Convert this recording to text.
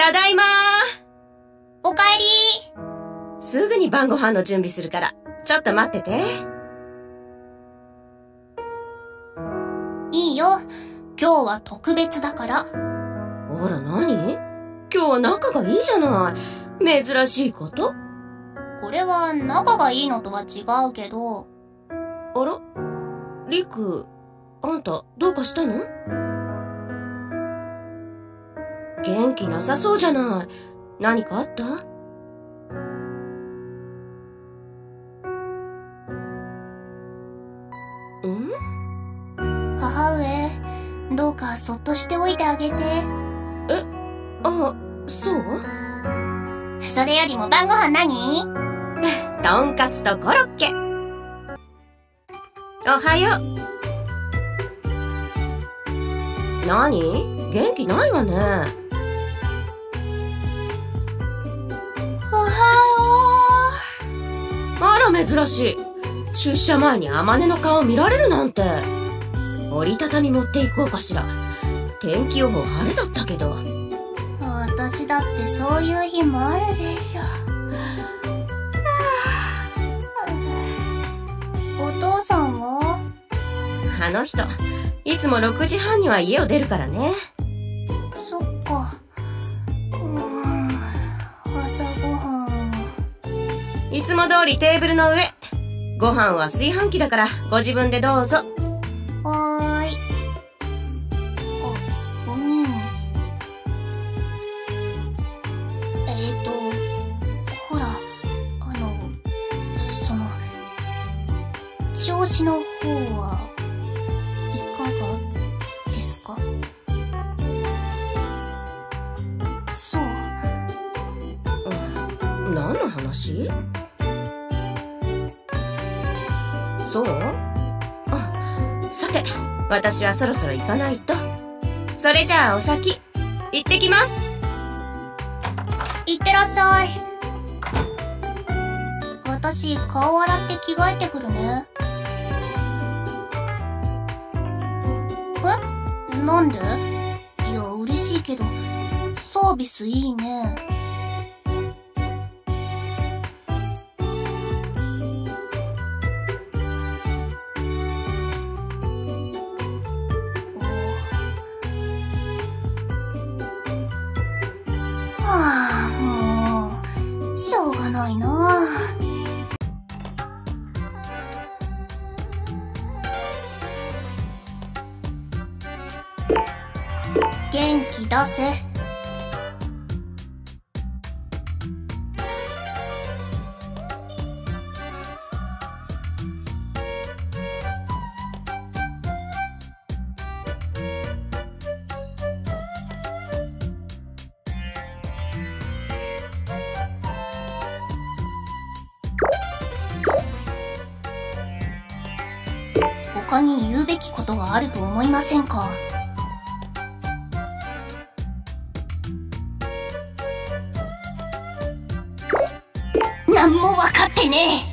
ただいまー。 おかえり。 すぐに晩ご飯の準備するから、ちょっと待ってて。 いいよ。今日は特別だから。 あら、何？今日は仲がいいじゃない。珍しいこと？ これは仲がいいのとは違うけど。 あら？リク、あんたどうかしたの？元気なさそうじゃない。何かあった？ん？ 母上、どうかそっとしておいてあげて。 そう？ それよりも晩ご飯何？ とんかつとコロッケ。おはよう。何？元気ないわね。 おはよう。あら、珍しい。出社前にあまねの顔見られるなんて。折りたたみ持っていこうかしら。天気予報晴れだったけど。 私だってそういう日もあるでしょ。お父さんは？ あの人、いつも6時半には家を出るからね。 そっか。朝ごはん。いつも通りテーブルの上。ご飯は炊飯器だからご自分でどうぞ。 はーい。ごめん。ほら、調子の方はいかがですか？そう。 何の話？そう？さて、私はそろそろ行かないと。それじゃあお先、行ってきます。 いってらっしゃい。私、顔洗って着替えてくるね。なんで？いや、嬉しいけど、サービスいいね。もう、しょうがないな。元気出せ。他に言うべきことがあると思いませんか？なんも分かってねえ。